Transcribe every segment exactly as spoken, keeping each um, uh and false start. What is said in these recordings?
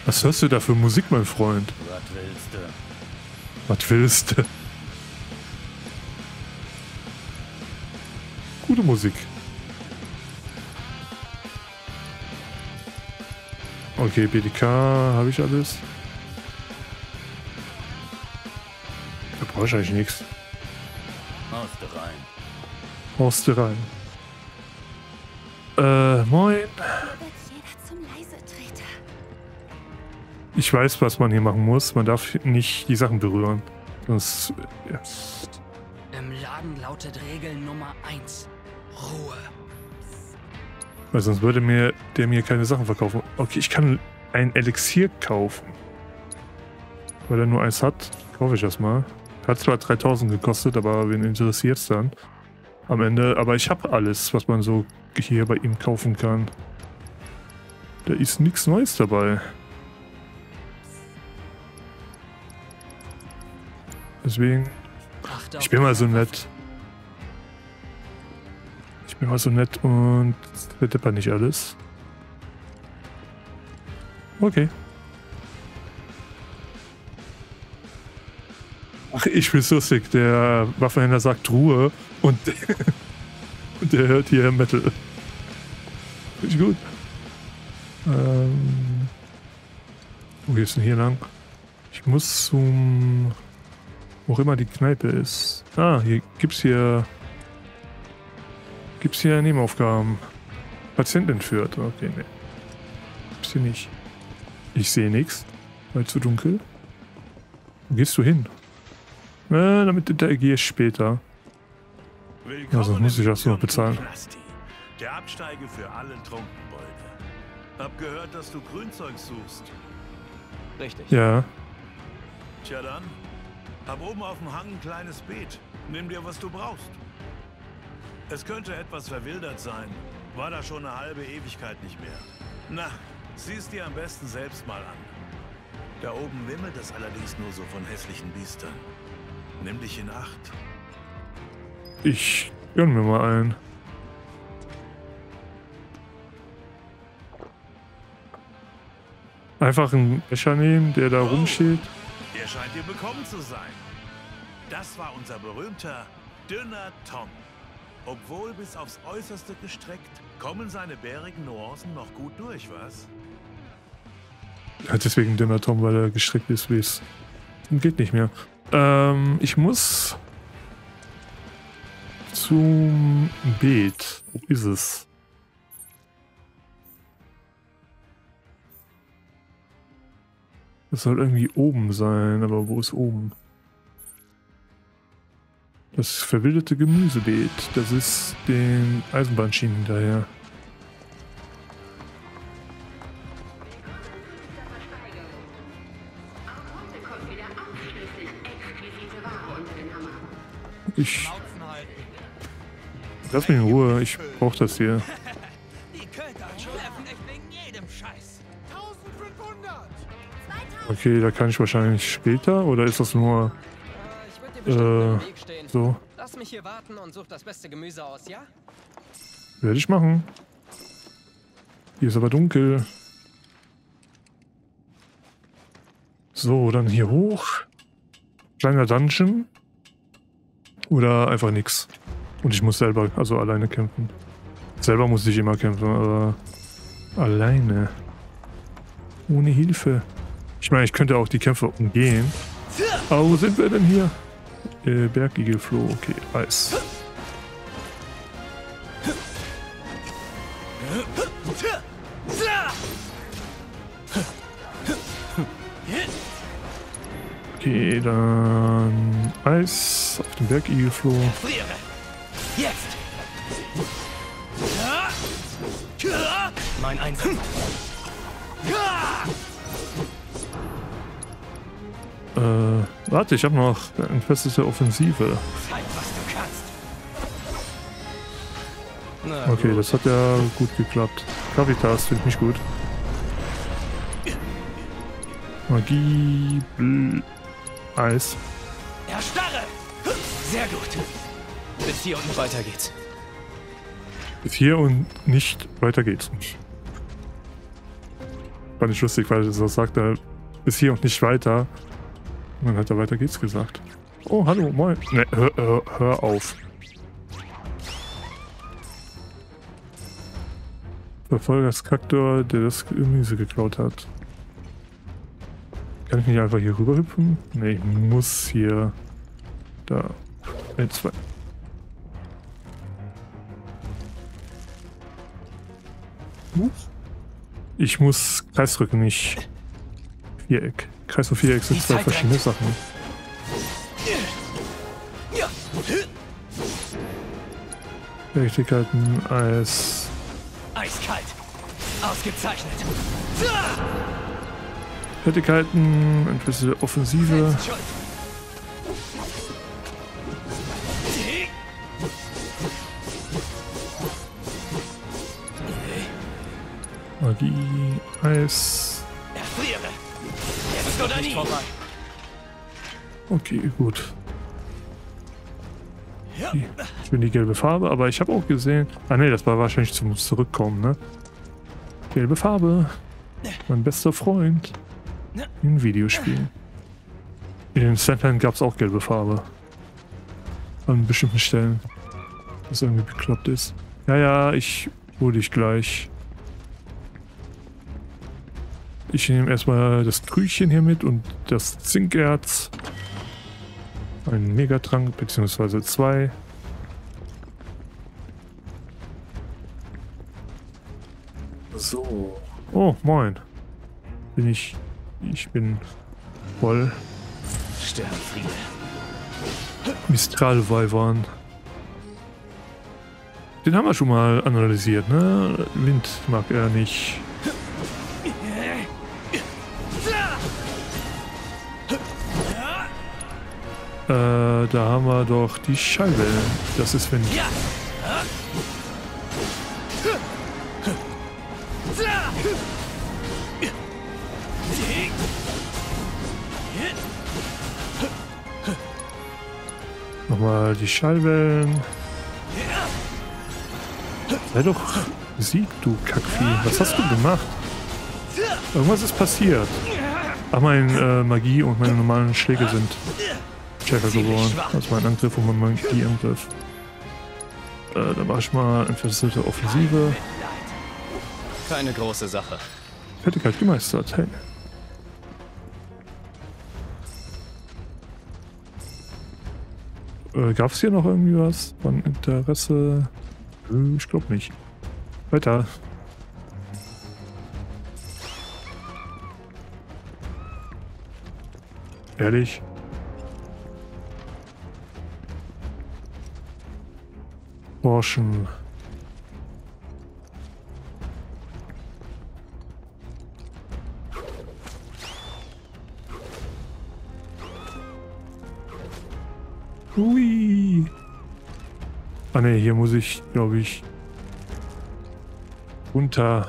Was hörst du da für Musik, mein Freund? Was willst du? Was willst du? Gute Musik. Okay, B D K habe ich alles. Da brauche ich eigentlich nichts. Haust du rein. Haust du rein. Äh, moin. Ich weiß, was man hier machen muss. Man darf nicht die Sachen berühren. Sonst. Ja. Im Laden lautet Regel Nummer eins. Ruhe. Weil sonst würde mir der mir keine Sachen verkaufen. Okay, ich kann ein Elixier kaufen. Weil er nur eins hat, kaufe ich das mal. Hat zwar dreitausend gekostet, aber wen interessiert es dann? Am Ende. Aber ich habe alles, was man so hier bei ihm kaufen kann. Da ist nichts Neues dabei. Deswegen. Ich bin mal so nett. Ich bin mal so nett und verdeppert nicht alles. Okay. Ach, ich find's lustig. Der Waffenhändler sagt Ruhe und, und der hört hier Metal. Finde ich gut. Ähm, wo geht's denn hier lang? Ich muss zum... Wo auch immer die Kneipe ist. Ah, hier gibt's hier... Gibt's hier Nebenaufgaben. Patient entführt. Okay, ne. Gibt's hier nicht. Ich sehe nichts. Weil zu dunkel. Wo gehst du hin? Äh, damit interagiere ich später. Ja, sonst muss ich das noch bezahlen. Der Absteige für alle Trunkenbolde. Hab gehört, dass du Grünzeug suchst. Richtig. Ja. Tja dann. Hab oben auf dem Hang ein kleines Beet. Nimm dir, was du brauchst. Es könnte etwas verwildert sein. War da schon eine halbe Ewigkeit nicht mehr. Na, sieh's dir am besten selbst mal an. Da oben wimmelt es allerdings nur so von hässlichen Biestern. Nimm dich in Acht. Ich gönn mir mal einen. Einfach einen Becher nehmen, der da Oh, rumsteht. Der scheint dir bekommen zu sein. Das war unser berühmter Dünner Tom. Obwohl bis aufs Äußerste gestreckt, kommen seine bärigen Nuancen noch gut durch, was? Ja, deswegen dünner Tom, weil er gestreckt ist, wie es geht nicht mehr. Ähm, ich muss zum Beet. Wo ist es? Das soll irgendwie oben sein, aber wo ist oben? Das verwilderte Gemüsebeet. Das ist den Eisenbahnschienen hinterher. Ich... Lass mich in Ruhe, ich brauch das hier. Die Köter schleppen echt wegen jedem Scheiß. Okay, da kann ich wahrscheinlich später, oder ist das nur... Äh, ich würde dir bestimmt Äh, im Weg stehen. so. Lass mich hier warten und such das beste Gemüse aus, ja? Werde ich machen. Hier ist aber dunkel. So, dann hier hoch. Kleiner Dungeon. Oder einfach nix. Und ich muss selber, also alleine kämpfen. Selber muss ich immer kämpfen, aber alleine. Ohne Hilfe. Ich meine, ich könnte auch die Kämpfe umgehen. Aber wo sind wir denn hier? Äh, Bergigelfloh, okay, Eis. Okay, dann Eis auf dem Bergigelfloh. Jetzt! Mein Einsatz. Äh, warte, ich habe noch eine feste Offensive. Zeig, was du kannst. Na, Okay, gut. das hat ja gut geklappt. Gravitas finde ich nicht gut. Magie, Bl Eis. Erstarre! Sehr gut. Bis hier und weiter geht's. Bis hier und nicht weiter geht's. Fand ich lustig, weil er so sagte, bis hier und nicht weiter. Und dann hat er weiter geht's gesagt. Oh, hallo, moin. Ne, hör, hör, hör auf. Verfolgerskaktor, der das Gemüse geklaut hat. Kann ich nicht einfach hier rüber hüpfen? Ne, ich muss hier... Da. L zwei. Ich muss Kreis drücken, nicht Viereck. Kreis und Viereck sind zwei verschiedene Sachen. Fertigkeiten als... Eiskalt. Ausgezeichnet. Fertigkeiten, entweder Offensive. Magie, Eis. Erfriere. Jetzt oder nie. Okay, gut. Ich bin die gelbe Farbe, aber ich habe auch gesehen... Ah ne, das war wahrscheinlich zum Zurückkommen, ne? Gelbe Farbe. Mein bester Freund. In Videospielen. In den Sandland gab es auch gelbe Farbe. An bestimmten Stellen. Was irgendwie bekloppt ist. Ja, ja, ich hole dich gleich. Ich nehme erstmal das Krüchen hier mit und das Zinkerz. Ein Megatrank, beziehungsweise zwei. So. Oh, moin. Bin ich... Ich bin voll. Sternfriede. Mistral-Weibern. Den haben wir schon mal analysiert, ne? Wind mag er nicht. Äh, da haben wir doch die Scheibe. Das ist Wind. Nochmal die Schallwellen. Sei doch besiegt, du Kackvieh. Was hast du gemacht? Irgendwas ist passiert. Ach, meine äh, Magie und meine normalen Schläge sind stärker geworden. Also mein Angriff und mein Magieangriff. Äh, da mache ich mal entfesselte Offensive. Keine große Sache. Fertigkeit gemeistert. Hey. Äh, Gab es hier noch irgendwie was von Interesse? Äh, ich glaube nicht. Weiter. Ehrlich? Forschen. Hui. Ah ne, hier muss ich, glaube ich, runter.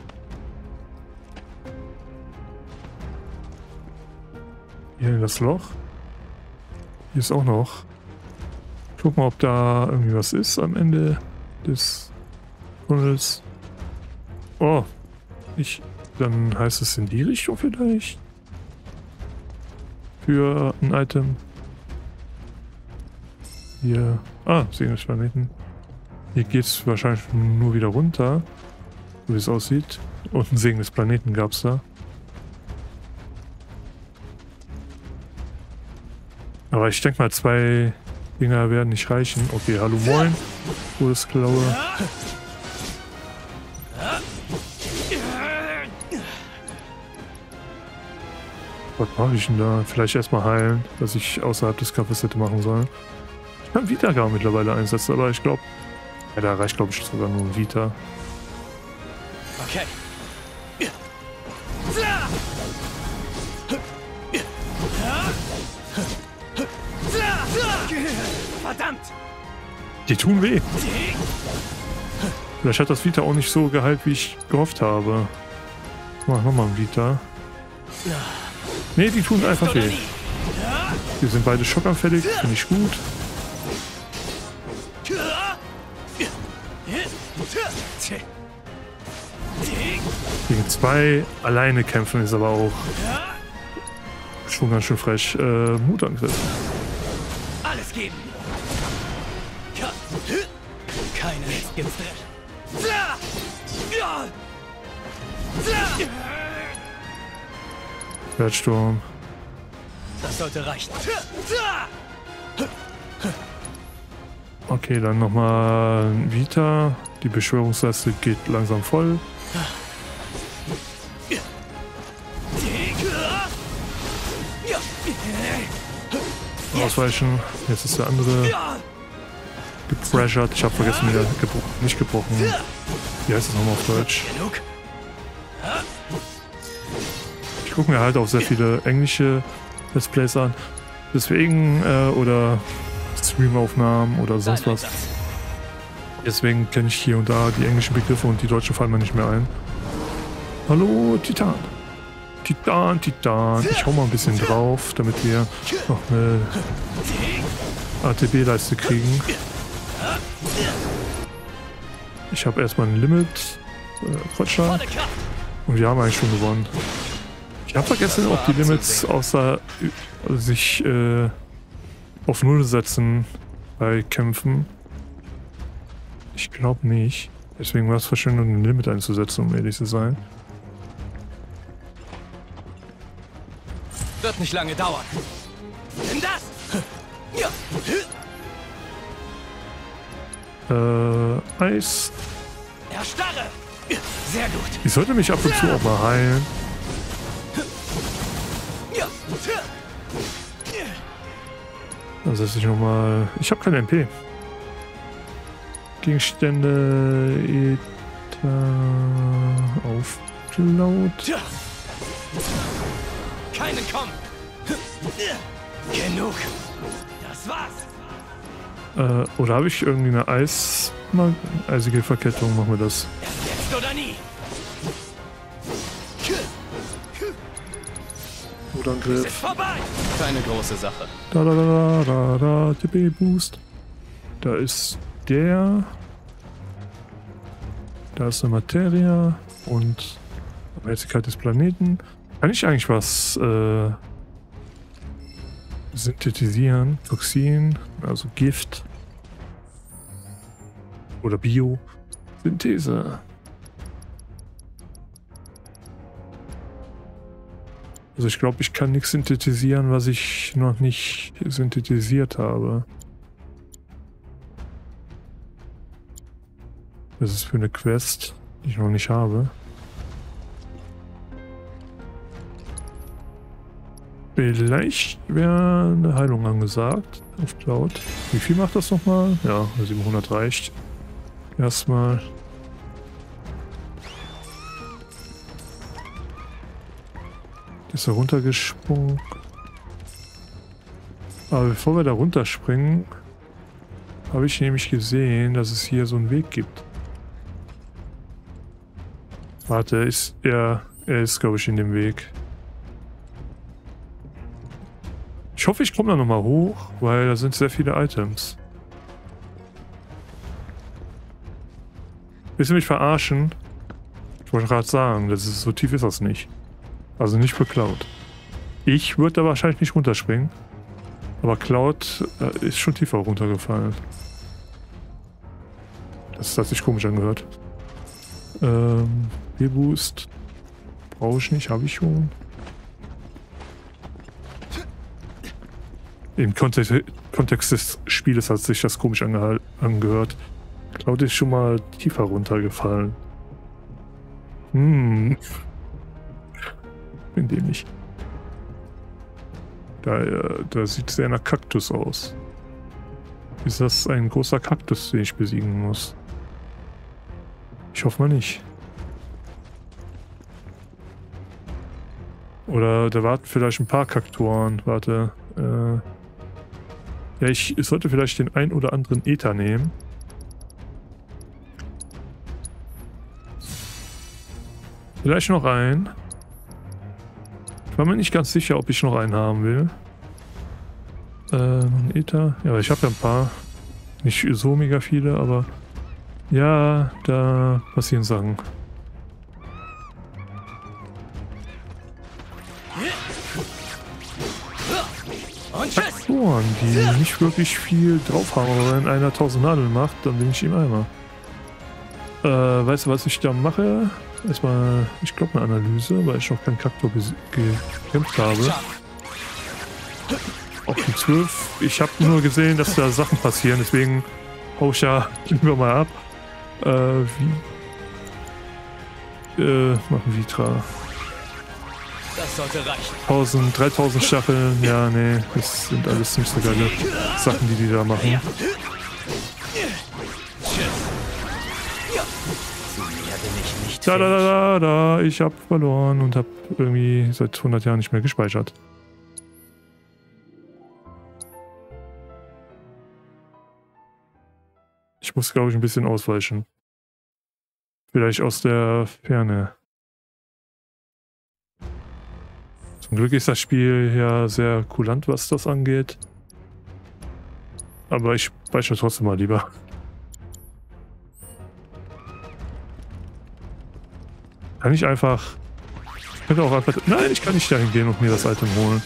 Hier in das Loch. Hier ist auch noch. Guck mal, ob da irgendwie was ist am Ende des Tunnels. Oh, ich. Dann heißt es in die Richtung vielleicht. Für ein Item. Hier. Ah, Segensplaneten. Hier geht es wahrscheinlich nur wieder runter. So wie es aussieht. Und ein Segen des Planeten gab es da. Aber ich denke mal, zwei Dinger werden nicht reichen. Okay, hallo moin. Todesklaue. Was mache ich denn da? Vielleicht erstmal heilen, dass ich außerhalb des Kampfes hätte machen sollen. Ich kann Vita-Gar mittlerweile einsetzen, aber ich glaube, ja, da reicht glaube ich sogar nur ein Vita. Okay. Verdammt! Die tun weh. Vielleicht hat das Vita auch nicht so geheilt, wie ich gehofft habe. Mach nochmal ein Vita. Ne, die tun einfach weh. Wir sind beide schockanfällig, finde ich gut. Gegen zwei alleine kämpfen ist aber auch schon ganz schön frech. Äh, Mutangriff. Alles geben. Ja. Keine gibt's drin. Schwertsturm. Das sollte reichen. Okay, dann nochmal Vita. Die Beschwörungsleiste geht langsam voll. Ausweichen. Jetzt ist der andere gepressured. Ich habe vergessen, wieder gebro nicht gebrochen. Wie heißt das nochmal auf Deutsch? Ich gucke mir halt auch sehr viele englische Let's Plays an. Deswegen, äh, oder Streamaufnahmen oder sonst was. Deswegen kenne ich hier und da die englischen Begriffe und die deutschen fallen mir nicht mehr ein. Hallo, Titan. Titan, Titan. Ich hau mal ein bisschen drauf, damit wir noch eine A T B-Leiste kriegen. Ich habe erstmal ein Limit. Äh, Quatscher. Und wir haben eigentlich schon gewonnen. Ich habe vergessen, ob die Limits außer sich äh, auf Null setzen bei Kämpfen. Ich glaube nicht. Deswegen war es Verschwendung, ein Limit einzusetzen, um ehrlich zu sein. Wird nicht lange dauern. Nimm das! Äh, Eis. Erstarre! Sehr gut. Ich sollte mich ab und zu auch mal heilen. Dann setze ich nochmal. Ich habe keine M P. Gegenstände. Ether. Auflaut. Keinen kommen! Genug! Das war's! Äh, oder habe ich irgendwie eine Eis... Mal, eisige Verkettung? Machen wir das. Jetzt oder nie! Oder ein Ist Griff. vorbei! Keine große Sache. Da da da da da, T P-Boost. Da ist der. Da ist eine Materia und Mäßigkeit des Planeten. Kann ich eigentlich was äh, synthetisieren? Toxin, also Gift. Oder Bio. Synthese. Also ich glaube, ich kann nichts synthetisieren, was ich noch nicht synthetisiert habe. Das ist für eine Quest, die ich noch nicht habe. Vielleicht wäre eine Heilung angesagt auf Cloud. Wie viel macht das nochmal? Ja, siebenhundert reicht. Erstmal. Ist er runtergesprungen. Aber bevor wir da runterspringen, habe ich nämlich gesehen, dass es hier so einen Weg gibt. Warte, ist er, er ist, glaube ich, in dem Weg. Ich hoffe, ich komme da nochmal hoch, weil da sind sehr viele Items. Willst du mich verarschen? Ich wollte gerade sagen, das ist, so tief ist das nicht. Also nicht für Cloud. Ich würde da wahrscheinlich nicht runterspringen. Aber Cloud äh, ist schon tiefer runtergefallen. Das hat sich komisch angehört. Ähm, B-Boost. Brauche ich nicht, habe ich schon. Im Kontext, Kontext des Spieles hat sich das komisch ange angehört. Cloud ist schon mal tiefer runtergefallen. Hm. Bin dämlich. Da, da sieht es sehr nach Kaktus aus. Ist das ein großer Kaktus, den ich besiegen muss? Ich hoffe mal nicht. Oder da warten vielleicht ein paar Kaktoren. Warte. Äh ja, ich, ich sollte vielleicht den ein oder anderen Ether nehmen. Vielleicht noch einen. Ich war mir nicht ganz sicher, ob ich noch einen haben will. Äh, ein Ether. Ja, ich habe ja ein paar. Nicht so mega viele, aber ja, da passieren Sachen. Und tschüss. Faktoren, die nicht wirklich viel drauf haben, aber wenn einer tausend Nadeln macht, dann bin ich ihm einmal. Äh, weißt du, was ich da mache? Erstmal, ich glaube, eine Analyse, weil ich noch keinen Kaktor gekämpft habe. Auch die zwölf. Ich habe nur gesehen, dass da Sachen passieren, deswegen hau ich ja lieber mal ab. Äh, wie? Äh, machen Vitra. Das sollte reichen. tausend, dreitausend Stacheln, ja, nee, das sind alles nicht so geile Sachen, die die da machen. Da, da, da, da, da, ich hab verloren und hab irgendwie seit hundert Jahren nicht mehr gespeichert. Ich muss, glaube ich, ein bisschen ausweichen. Vielleicht aus der Ferne. Zum Glück ist das Spiel ja sehr kulant, was das angeht. Aber ich speichere trotzdem mal lieber. Kann ich einfach... Ich könnte auch einfach... Nein, ich kann nicht dahin gehen und mir das Item holen.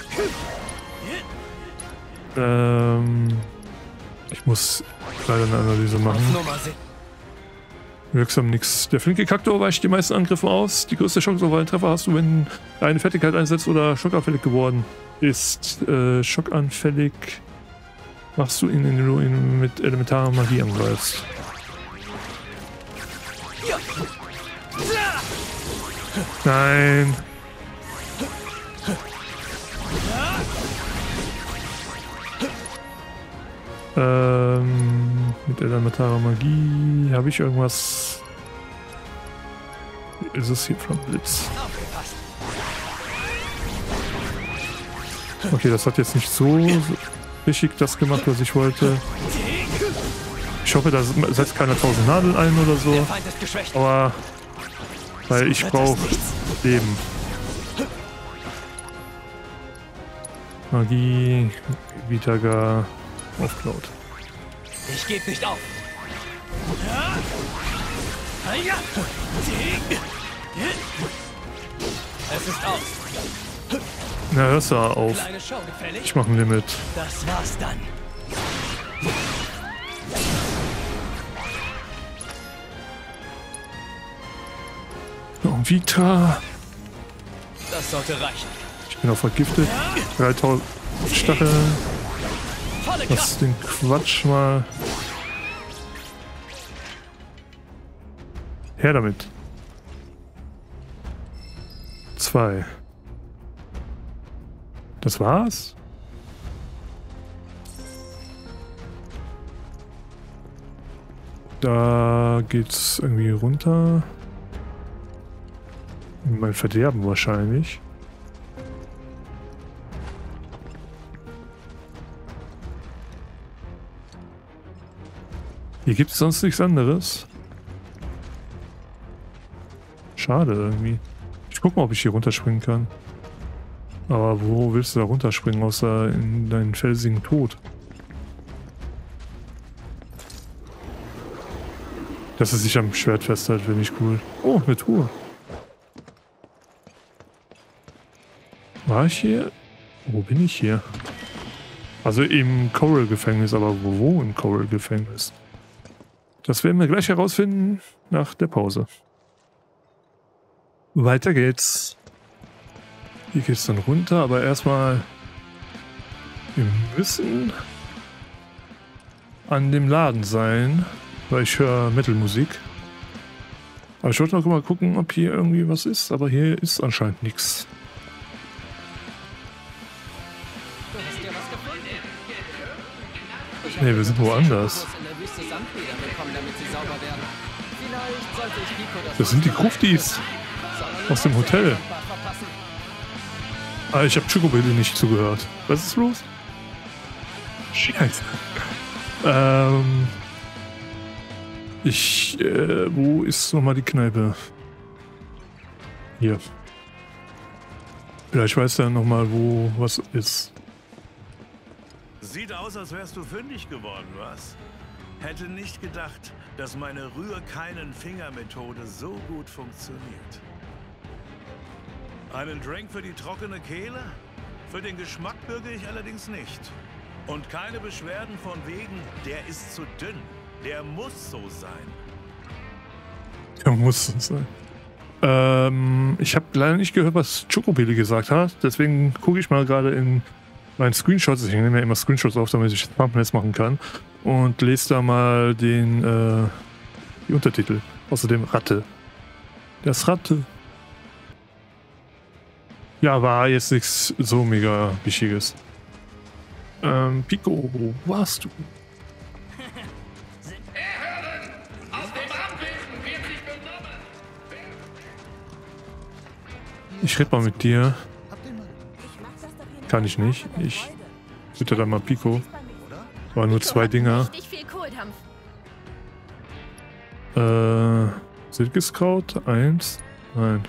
Ähm... Ich muss leider eine Analyse machen. Wirksam nix. Der flinke Kaktor weicht die meisten Angriffe aus. Die größte Chance auf einen Treffer hast du, wenn eine Fertigkeit einsetzt oder schockanfällig geworden ist. Äh, schockanfällig machst du ihn, indem du ihn mit elementarer Magie angreifst. Nein. Ähm, mit elementarer Magie habe ich irgendwas. Ist es hier vom Blitz? Okay, das hat jetzt nicht so richtig das gemacht, was ich wollte. Ich hoffe, da setzt keiner tausend Nadeln ein oder so. Aber weil ich brauche Leben. Magie, Vitaga. Aufklaut. Ich gebe nicht auf. Es ist aus. Na, hörst du auf. Ich mache ein Limit. Das war's dann. Noch ein Vitra. Das sollte reichen. Ich bin auch vergiftet. dreitausend Stacheln. Lass den Quatsch mal. Her damit. Zwei. Das war's? Da geht's irgendwie runter. In mein Verderben wahrscheinlich. Hier gibt es sonst nichts anderes. Schade irgendwie. Ich guck mal, ob ich hier runterspringen kann. Aber wo willst du da runterspringen, außer in deinen felsigen Tod? Dass es sich am Schwert festhält, finde ich cool. Oh, eine Truhe. War ich hier? Wo bin ich hier? Also im Coral-Gefängnis, aber wo im Coral-Gefängnis? Das werden wir gleich herausfinden nach der Pause. Weiter geht's. Hier geht's dann runter, aber erstmal... Wir müssen an dem Laden sein, weil ich höre Metal-Musik. Aber ich wollte noch mal gucken, ob hier irgendwie was ist, aber hier ist anscheinend nichts. Ne, wir sind woanders. Das sind die Gruftis aus dem Hotel. Ah, ich habe Chocobilly nicht zugehört. Was ist los? Scheiße. ähm... Ich, äh, wo ist nochmal die Kneipe? Hier. Vielleicht weiß er nochmal, wo was ist. Sieht aus, als wärst du fündig geworden, was? Hätte nicht gedacht, dass meine Rühr-keinen-Finger-Methode so gut funktioniert. Einen Drink für die trockene Kehle? Für den Geschmack bürge ich allerdings nicht. Und keine Beschwerden von wegen, der ist zu dünn. Der muss so sein. Der muss so sein. Ähm, ich habe leider nicht gehört, was Chocobili gesagt hat. Deswegen gucke ich mal gerade in meinen Screenshots. Ich nehme ja immer Screenshots auf, damit ich Thumbnails machen kann. Und lese da mal den, äh, die Untertitel. Außerdem Ratte. Das Ratte. Ja, war jetzt nichts so mega Wichtiges. Ähm, Pico, wo warst du? Ich rede mal mit dir. Kann ich nicht. Ich bitte dann mal Pico. War nur zwei Dinger. Äh, Silkeskraut, eins. Nein.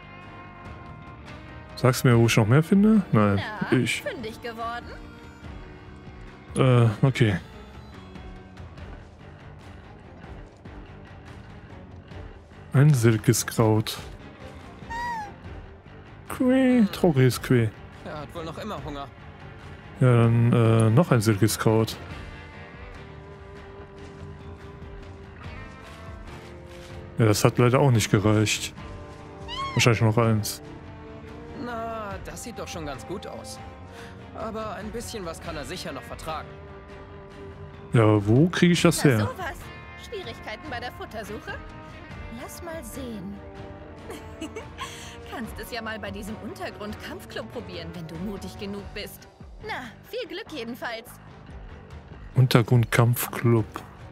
Sagst du mir, wo ich noch mehr finde? Nein. Ich. Äh, okay. Ein Silkeskraut. Quä, trauriges Quä. Er hat wohl noch immer Hunger. Ja, dann äh, noch ein Silkeskraut. Ja, das hat leider auch nicht gereicht. Wahrscheinlich noch eins. Na, das sieht doch schon ganz gut aus. Aber ein bisschen was kann er sicher noch vertragen. Ja, wo kriege ich das Na, her? sowas. Schwierigkeiten bei der Futtersuche? Lass mal sehen. Kannst es ja mal bei diesem Untergrund-Kampfclub probieren, wenn du mutig genug bist. Na, viel Glück jedenfalls. Untergrundkampfclub.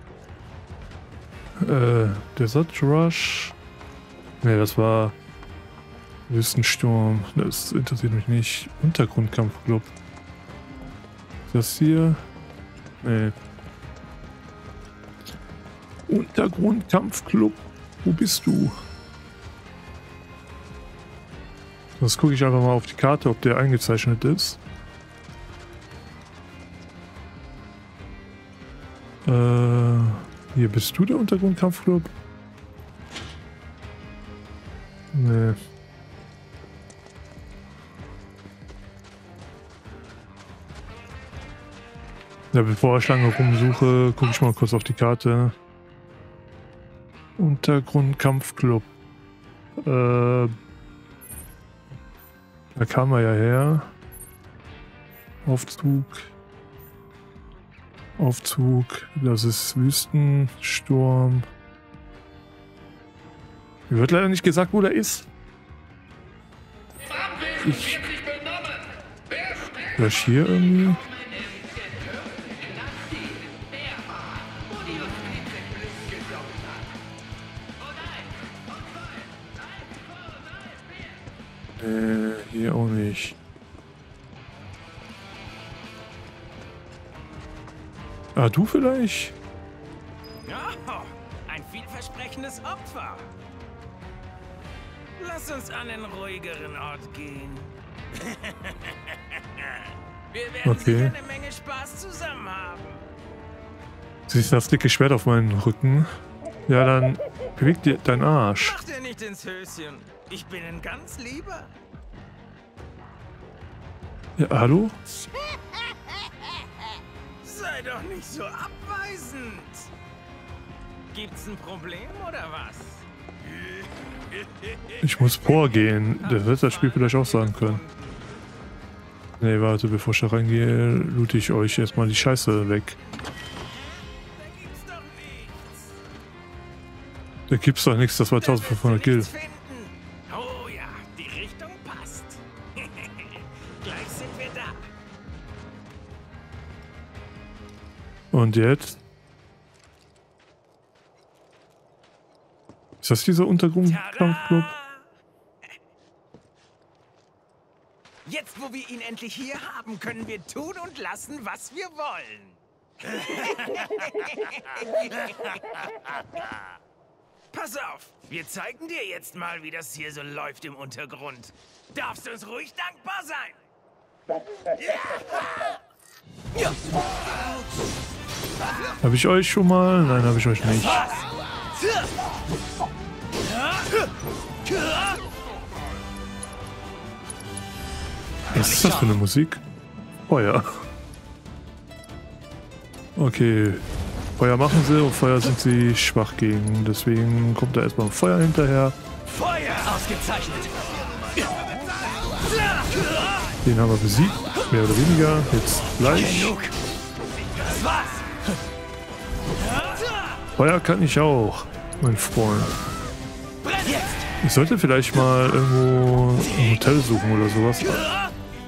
Äh, Desert Rush. Ne, das war Wüstensturm. Das interessiert mich nicht. Untergrundkampfclub. Das hier? Ne. Untergrundkampfclub. Wo bist du? Sonst gucke ich einfach mal auf die Karte, ob der eingezeichnet ist. Äh, hier bist du der Untergrundkampfclub? Nee. Ja, bevor ich lange rumsuche, gucke ich mal kurz auf die Karte. Untergrundkampfclub. Äh, da kam er ja her. Aufzug. Aufzug. Das ist Wüstensturm. Mir wird leider nicht gesagt, wo der ist. Ich. Vielleicht hier irgendwie? Äh, hier auch nicht. Ah, du vielleicht? Oh, ein vielversprechendes Opfer. Lass uns an einen ruhigeren Ort gehen. Wir werden Okay. sicher eine Menge Spaß zusammen haben. Siehst du das dicke Schwert auf meinen Rücken? Ja, dann beweg dir deinen Arsch. Mach dir nicht ins Höschen. Ich bin ein ganz lieber. Ja, hallo? Sei doch nicht so abweisend. Gibt's ein Problem oder was? Ich muss vorgehen. Der wird das Spiel vielleicht auch sagen können. Nee, warte, bevor ich da reingehe, loote ich euch erstmal die Scheiße weg. Da gibt's doch nichts. Da gibt's doch nichts, das war eintausendfünfhundert Gil. Oh ja, die Richtung passt. Gleich sind wir da. Und jetzt? Ist das dieser Untergrundkampfclub? Tada! Jetzt, wo wir ihn endlich hier haben, können wir tun und lassen, was wir wollen. Pass auf, wir zeigen dir jetzt mal, wie das hier so läuft im Untergrund. Darfst du uns ruhig dankbar sein? Habe ich euch schon mal? Nein, habe ich euch nicht. Was ist das für eine Musik? Feuer. Okay. Feuer machen sie und Feuer sind sie schwach gegen. Deswegen kommt da erstmal Feuer hinterher. Feuer! Ausgezeichnet! Den haben wir besiegt. Mehr oder weniger. Jetzt gleich. Genug! Das war's! Feuer kann ich auch, mein Freund. Brenn jetzt! Ich sollte vielleicht mal irgendwo ein Hotel suchen oder sowas. Ja!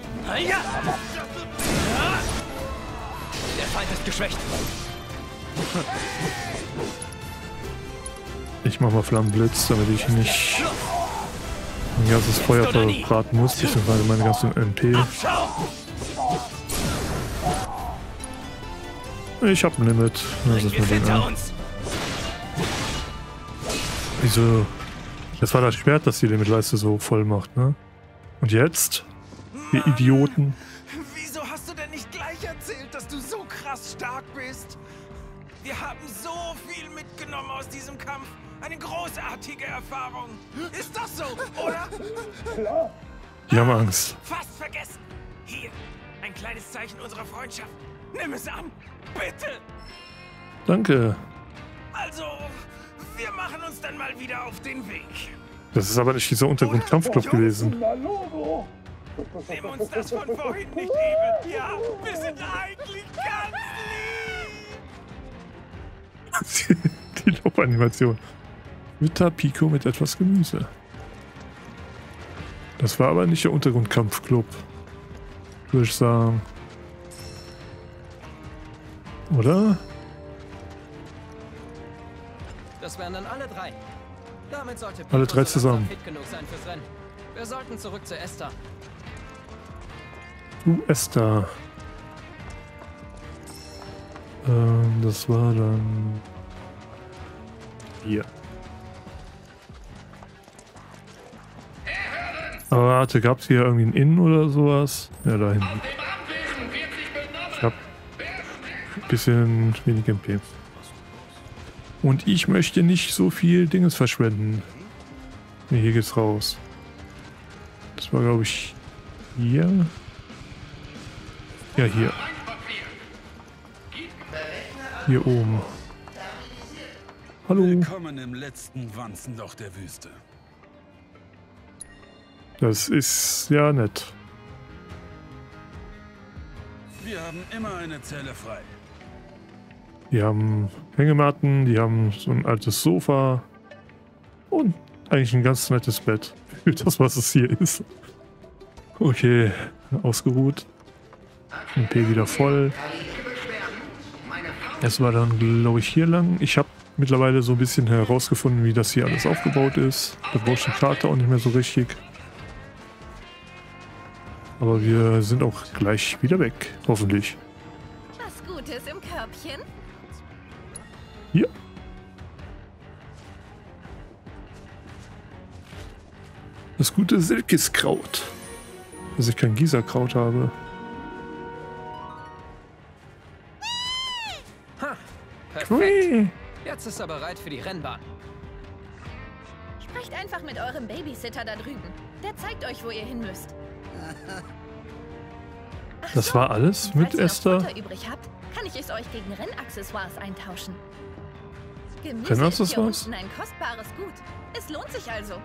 Der Feind ist geschwächt. Ich mach mal Flammenblitz, damit ich nicht ein ganzes Feuer verbraten muss, beziehungsweise meine ganzen M P. Ich hab ein Limit. Das ist mir den an. Wieso? Das war das Schwert, das die Limitleiste so voll macht, ne? Und jetzt? Ihr Idioten. Wieso hast du denn nicht gleich erzählt, dass du so krass stark bist? Wir haben so viel mitgenommen aus diesem Kampf. Eine großartige Erfahrung. Ist das so, oder? Die haben Angst. Fast vergessen. Hier, ein kleines Zeichen unserer Freundschaft. Nimm es an. Bitte. Danke. Also, wir machen uns dann mal wieder auf den Weg. Das ist aber nicht dieser Untergrundkampfclub gewesen. Nimm uns das von vorhin nicht übel. Ja, wir sind eigentlich ganz lieb. Die Laufanimation. Witter Pico mit etwas Gemüse. Das war aber nicht der Untergrundkampfclub. Würde ich sagen. Oder? Das wären dann alle drei. Damit sollte Pico Alle drei so zusammen. fit genug sein fürs Rennen. Wir sollten zurück zu Esther. Du Esther. Ähm, das war dann hier. Aber warte, gab es hier irgendwie ein Inn oder sowas? Ja, da hinten. Ich hab ein bisschen wenig M P. Und ich möchte nicht so viel Dinges verschwenden. Nee, hier geht's raus. Das war, glaube ich, hier. Ja, hier. Hier oben. Hallo. Willkommen im letzten Wanzenloch der Wüste. Das ist ja nett. Wir haben immer eine Zelle frei. Die haben Hängematten, die haben so ein altes Sofa und eigentlich ein ganz nettes Bett für das, was es hier ist. Okay, ausgeruht. M P wieder voll. Es war dann, glaube ich, hier lang. Ich habe mittlerweile so ein bisschen herausgefunden, wie das hier alles aufgebaut ist. Da brauche ich die Karte auch nicht mehr so richtig. Aber wir sind auch gleich wieder weg, hoffentlich. Was Gutes im Körbchen? Hier. Das gute Silkeskraut. Dass ich kein Gießerkraut habe. Ha, perfekt. Jetzt ist er bereit für die Rennbahn. Sprecht einfach mit eurem Babysitter da drüben. Der zeigt euch, wo ihr hin müsst. Ach Das so, war alles und mit falls ihr noch Esther? Futter übrig habt, kann ich es euch gegen Rennaccessoires eintauschen. Gemüse ist hier Rennaccessoires? unten ein kostbares Gut. Es lohnt sich also.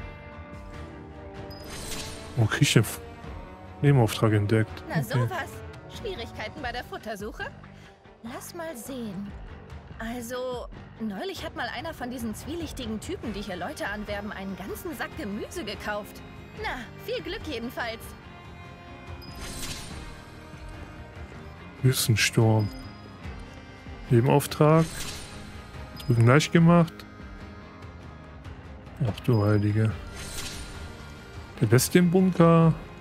Oh, krieg ich den Nebenauftrag entdeckt. Na Okay. sowas. Schwierigkeiten bei der Futtersuche? Lass mal sehen. Also, neulich hat mal einer von diesen zwielichtigen Typen, die hier Leute anwerben, einen ganzen Sack Gemüse gekauft. Na, viel Glück jedenfalls. Wüstensturm. Nebenauftrag. Drüben gleich gemacht. Ach du Heilige. Der Bestienbunker.